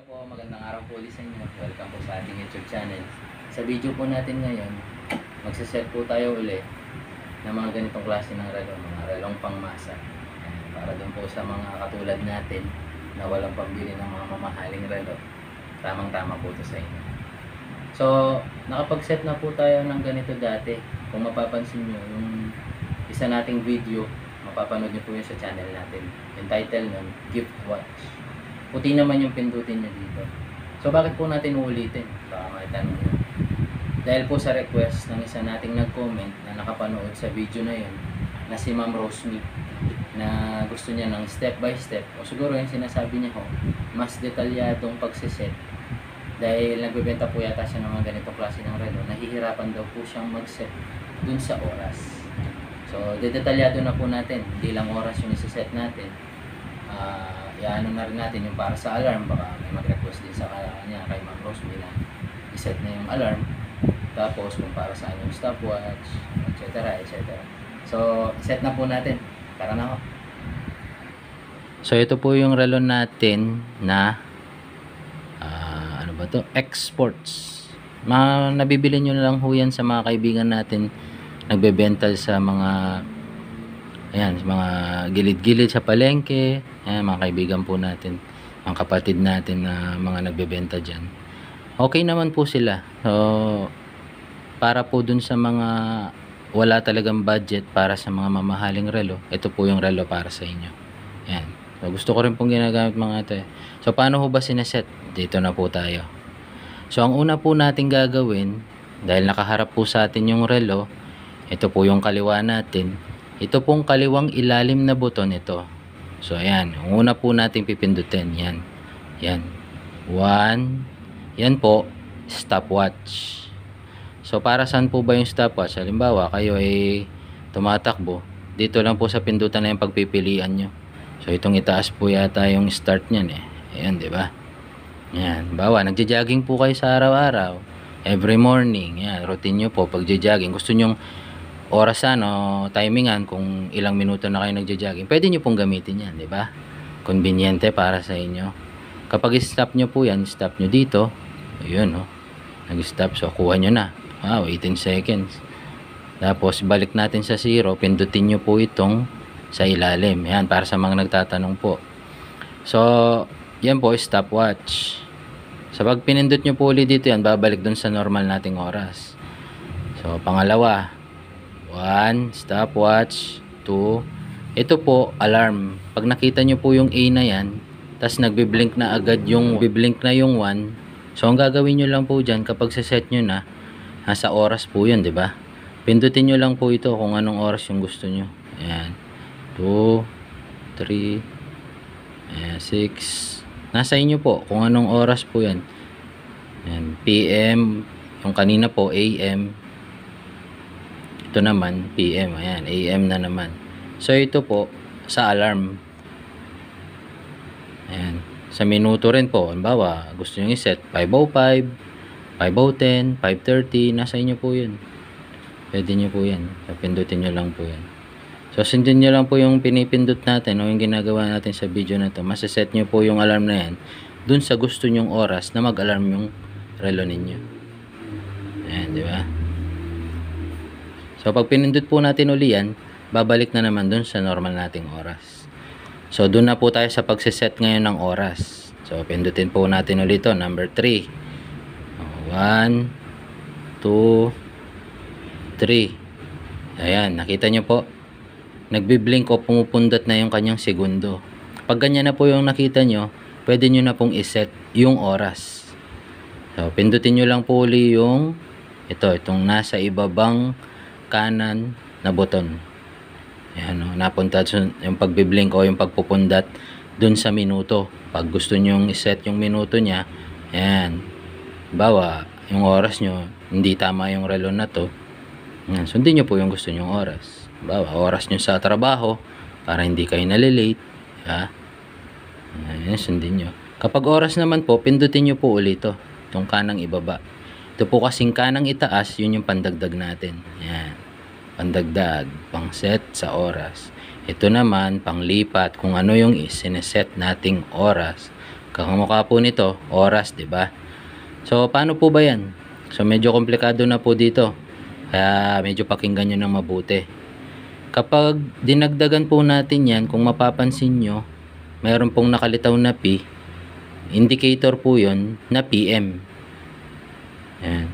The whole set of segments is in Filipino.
po, magandang araw po ulit sa inyo. Welcome po sa ating YouTube channel. Sa video po natin ngayon, magsaset po tayo uli ng mga ganitong klase ng relo, mga relong pangmasa. Para dun po sa mga katulad natin na walang pambili ng mga mamahaling relo, tamang-tama po ito sa inyo. So, nakapag-set na po tayo ng ganito dati. Kung mapapansin nyo, yung isa nating video, mapapanood nyo po yun sa channel natin. Yung title nun, Gift Watch. Puti naman yung pindutin niya dito. So, bakit po natin uulitin? Baka may tanong nyo. Dahil po sa request ng isa nating nag-comment na nakapanood sa video na yun, na si Ma'am Rosmi, na gusto niya ng step by step, o siguro yung sinasabi niya ho, mas detalyadong pagsiset. Dahil nagbebenta po yata siya ng mga ganitong klase ng relo, nahihirapan daw po siyang mag-set dun sa oras. So, detalyado na po natin. Hindi lang oras yung isiset natin. Iano na rin natin yung para sa alarm. Baka may mag-request din sa kanya kay Ma'am Rosby na iset na yung alarm. Tapos kung para saan yung stopwatch, etc. etc. So, set na po natin. Tara na ho. So, ito po yung relo natin na ano ba to? Exports. Nabibili nyo na lang ho yan sa mga kaibigan natin nagbebenta sa mga ayan, mga gilid-gilid sa palengke. Ayan, mga kaibigan po natin, mga kapatid natin na mga nagbebenta dyan. Okay naman po sila. So, para po dun sa mga wala talagang budget para sa mga mamahaling relo, ito po yung relo para sa inyo. Ayan. So, gusto ko rin pong ginagamit mga ito. So, paano ho ba sineset? Dito na po tayo. So, ang una po natin gagawin, dahil nakaharap po sa atin yung relo, ito po yung kaliwa natin. Ito pong kaliwang ilalim na buton ito. So, ayan. Ang una po natin pipindutin. Yan. Yan. 1. Yan po, stopwatch. So, para saan po ba yung stopwatch? Halimbawa, kayo ay tumatakbo. Dito lang po sa pindutan na yung pagpipilian nyo. So, itong itaas po yata yung start nyan eh. Ayan, di ba? Yan. Bawa, nagja-jogging po kayo sa araw-araw. Every morning. Yan, routine nyo po pag-jogging. Gusto nyong orasan o timingan kung ilang minuto na kayo nagja-jogging. Pwede nyo pong gamitin yan, di ba? Conveniente para sa inyo. Kapag stop nyo po yan, stop nyo dito. Ayun, oh. Nag-stop. So, kuha nyo na. Wow, 18 seconds. Tapos, balik natin sa 0. Pindutin nyo po itong sa ilalim. Yan, para sa mga nagtatanong po. So, yan po, stopwatch. So, pag pinindot nyo po ulit dito yan, babalik dun sa normal nating oras. So, pangalawa, 1, stopwatch. 2, ito po, alarm. Pag nakita nyo po yung A na yan, tas nagbiblink na agad yung, biblink na yung 1. So, ang gagawin nyo lang po dyan, kapag set nyo na, nasa oras po yun, di ba? Pindutin nyo lang po ito kung anong oras yung gusto nyo. Ayan. 2, 3, ayan, 6. Nasa inyo po kung anong oras po yan. Ayan, PM. Yung kanina po, AM. Ito naman, PM. Ayan, AM na naman. So, ito po, sa alarm. Ayan. Sa minuto rin po. Halimbawa, gusto nyo i-set 5:05, 5:10, 5:30. Nasa inyo po yun. Pwede nyo po yan. So, pindutin nyo lang po yan. So, sundin nyo lang po yung pinipindot natin o yung ginagawa natin sa video na to. Masaset nyo po yung alarm na yan dun sa gusto nyong oras na mag-alarm yung relo ninyo. Ayan, di ba? So, pag pinindot po natin uli yan, babalik na naman dun sa normal nating oras. So, dun na po tayo sa pagsiset ngayon ng oras. So, pindutin po natin ulit ito. Number 3. 1, 2, 3. Ayan, nakita nyo po. Nagbiblink o pumupundot na yung kanyang segundo. Pag ganyan na po yung nakita nyo, pwede nyo na pong iset yung oras. So, pindutin nyo lang po uli yung itong nasa ibabang kanan na buton. Ayan, o, napunta yung pagbiblink o yung pagpupundat dun sa minuto. Pag gusto nyo iset yung minuto nya, ayan, bawa, yung oras nyo, hindi tama yung relo na to. Ayan, sundin nyo po yung gusto nyong oras. Bawa, oras nyo sa trabaho para hindi kayo nalilate. Ha? Ayan, sundin nyo. Kapag oras naman po, pindutin nyo po ulit ito. Itong kanang ibaba. Ito po kasing kanang itaas, yun yung pandagdag natin. Ayan. Pandagdag, pang set sa oras. Ito naman, panglipat kung ano yung sineset nating oras Kakamukha po nito, oras, 'di ba? So, paano po ba 'yan? So, medyo komplikado na po dito. Kaya medyo pakinggan nyo ng mabuti. Kapag dinagdagan po natin 'yan, kung mapapansin nyo, mayroon pong nakalitaw na P, indicator po 'yon na PM. Ayan.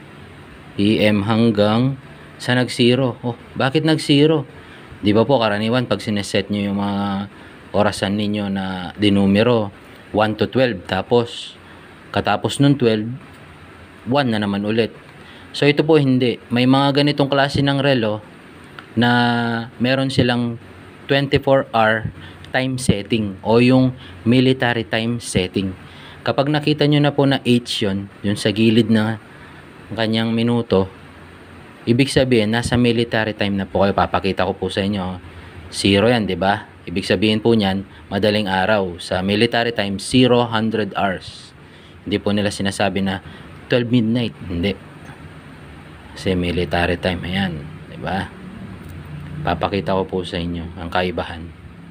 PM hanggang sa nag-zero. Oh, bakit nag-zero? Di ba po karaniwan pag sineset nyo yung mga orasan ninyo na dinumero 1 to 12, tapos katapos nung 12, 1 na naman ulit. So ito po hindi. May mga ganitong klase ng relo na meron silang 24-hour time setting o yung military time setting. Kapag nakita nyo na po na H yun sa gilid na kanyang minuto, ibig sabihin nasa military time na po kayo. Papakita ko po sa inyo. 0 yan, di ba? Ibig sabihin po niyan, madaling araw. Sa military time, 100 hours. Hindi po nila sinasabi na 12 midnight. Hindi. Kasi military time. Ayan. Di ba? Papakita ko po sa inyo ang kaibahan.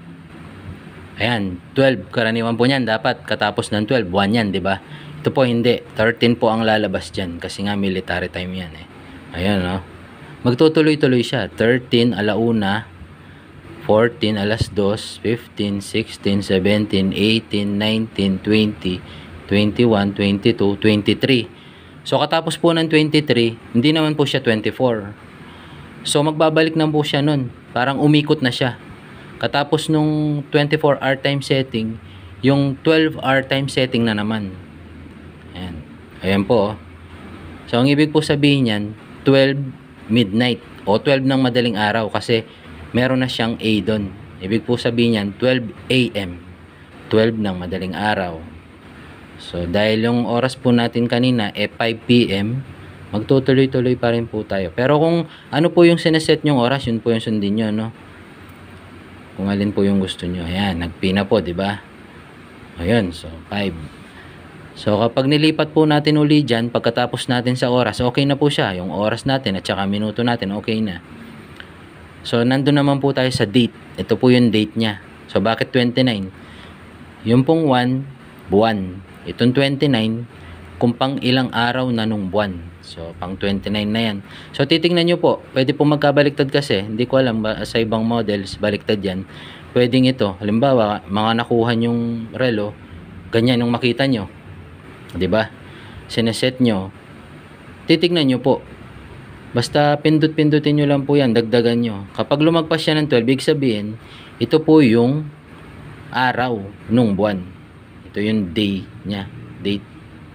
Ayan. 12. Karaniwan po niyan. Dapat katapos ng 12. 1 yan. Di ba? Ito po hindi. 13 po ang lalabas dyan. Kasi nga military time yan eh. Ayan, no? Magtutuloy-tuloy siya. 13, alauna, 14, alas 2, 15, 16, 17, 18, 19, 20, 21, 22, 23. So, katapos po ng 23, hindi naman po siya 24. So, magbabalik na po siya nun. Parang umikot na siya. Katapos nung 24-hour time setting, yung 12-hour time setting na naman. Ayan. Ayan po. So, ang ibig po sabihin yan, 12 midnight o 12 ng madaling araw kasi meron na siyang A doon. Ibig po sabihin yan 12 AM, 12 ng madaling araw. So dahil yung oras po natin kanina 5 PM, magtutuloy-tuloy pa rin po tayo. Pero kung ano po yung sineset nyong oras, yun po yung sundin nyo, no? Kung alin po yung gusto nyo. Ayan, nagpina po, di ba? Ayun, so 5. So kapag nilipat po natin uli dyan, pagkatapos natin sa oras, okay na po siya. Yung oras natin at saka minuto natin, okay na. So nandun naman po tayo sa date. Ito po yung date niya. So bakit 29? Yung pong 1, buwan. Itong 29, kung pang ilang araw na nung buwan. So pang 29 na yan. So titingnan nyo po, pwede po magkabaliktad kasi. Hindi ko alam ba sa ibang models, baliktad yan. Pwedeng ito. Halimbawa, mga nakuha yung relo, ganyan yung makita nyo. 'Di ba? Sineset nyo. Titignan nyo po. Basta pindut-pindutin nyo lang po 'yan, dagdagan nyo. Kapag lumagpas siya ng 12, ibig sabihin, ito po yung araw nung buwan. Ito yung day niya. Date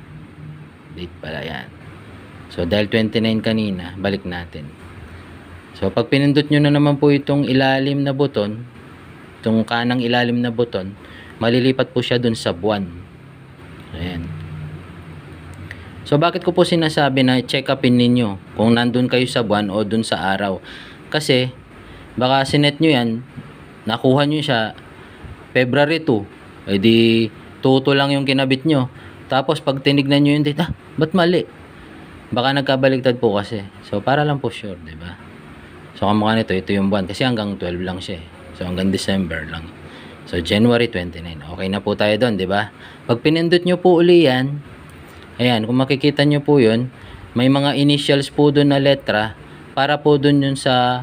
pala 'yan. So dahil 29 kanina, balik natin. So pag pinindot nyo na naman po itong ilalim na buton, itong kanang ilalim na buton, malilipat po siya dun sa buwan. Ayan. So bakit ko po sinasabi na check upin ninyo kung nandun kayo sa buwan o dun sa araw? Kasi baka sinet nyo yan, nakuha nyo siya February 2, edi 2 lang yung kinabit nyo. Tapos pag tinignan nyo yung date, ba't mali? Baka nagkabaliktad po kasi. So para lang po sure, diba? So kamukha nito, ito yung buwan kasi hanggang 12 lang siya. So hanggang December lang. So January 29. Okay na po tayo doon, diba? Pag pinindot nyo po uli yan, ayan, kung makikita nyo po yun, may mga initials po doon na letra para po doon yun sa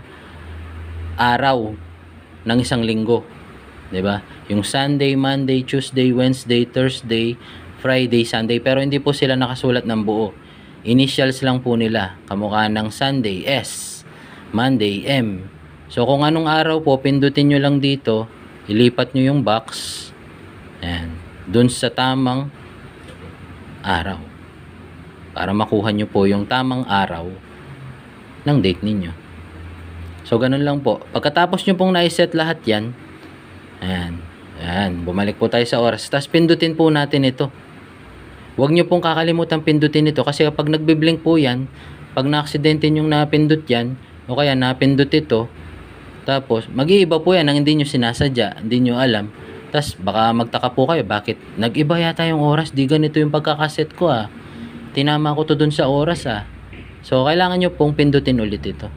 araw ng isang linggo. 'Di ba? Yung Sunday, Monday, Tuesday, Wednesday, Thursday, Friday, Sunday. Pero hindi po sila nakasulat ng buo. Initials lang po nila. Kamukha ng Sunday, S. Monday, M. So kung anong araw po, pindutin nyo lang dito. Ilipat nyo yung box. Ayan. Doon sa tamang araw para makuha nyo po yung tamang araw ng date ninyo. So ganun lang po. Pagkatapos nyo pong naiset lahat yan, ayan, bumalik po tayo sa oras, tapos pindutin po natin ito. Huwag nyo pong kakalimutan pindutin ito kasi kapag nagbiblink po yan, pag na-aksidente yung napindut yan o kaya napindut ito, tapos mag-iiba po yan ang hindi nyo sinasadya, hindi nyo alam. Tapos baka magtaka po kayo, bakit nag-iba yata yung oras, di ganito yung pagkakaset ko tinama ko to dun sa oras So kailangan nyo pong pindutin ulit ito.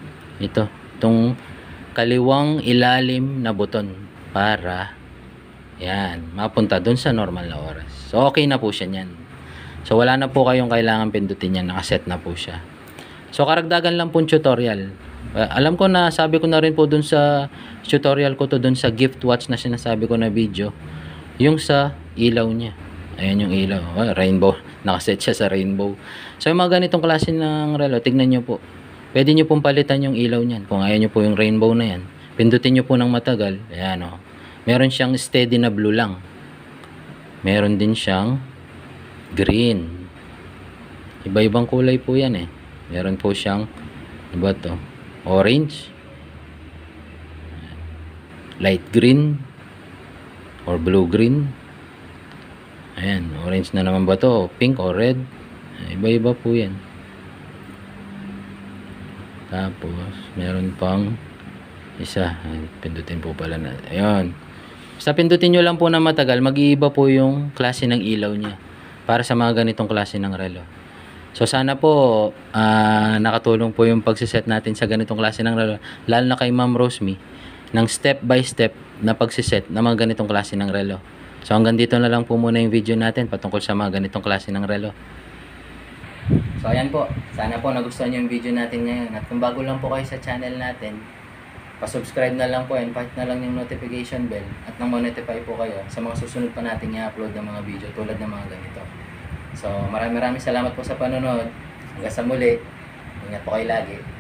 Itong kaliwang ilalim na buton para Yan, mapunta dun sa normal na oras. So, okay na po siya niyan. So, wala na po kayong kailangan pindutin yan. Nakaset na po siya. So, karagdagan lang po tutorial. Alam ko na, sabi ko na rin po dun sa tutorial ko to, dun sa gift watch na sinasabi ko na video. Yung sa ilaw niya. Ayan yung ilaw. Rainbow. Nakaset siya sa rainbow. So, yung mga ganitong klase ng relo, tignan nyo po. Pwede nyo pong palitan yung ilaw niyan. Kung ayaw nyo po yung rainbow na yan, pindutin nyo po ng matagal. Ayan o. Meron siyang steady na blue lang. Meron din siyang green. Iba-ibang kulay po yan eh. Meron po siyang, ano ba to? Orange. Light green. Or blue-green. Ayan, orange na naman ba to? Pink or red? Iba-iba po yan. Tapos, meron pang isa. Pindutin po pala na. Ayun. Basta pindutin nyo lang po na matagal, mag-iiba po yung klase ng ilaw niya. Para sa mga ganitong klase ng relo. So, sana po nakatulong po yung pagsiset natin sa ganitong klase ng relo. Lalo na kay Ma'am Rosmi. Ng step by step na pagsiset ng mga ganitong klase ng relo. So, hanggang dito na lang po muna yung video natin patungkol sa mga ganitong klase ng relo. So, ayan po. Sana po nagustuhan yung video natin ngayon. At kung bago lang po kayo sa channel natin, pa-subscribe na lang po and part na lang yung notification bell at nang ma-notify po kayo sa mga susunod pa nating i-upload ng mga video tulad ng mga ganito. So, maraming salamat po sa panonood. Hanggang sa muli. Ingat po kayo lagi.